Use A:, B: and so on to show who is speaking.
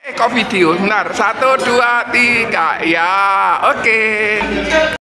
A: Kok video? Benar. 1, 2, 3. Ya, oke.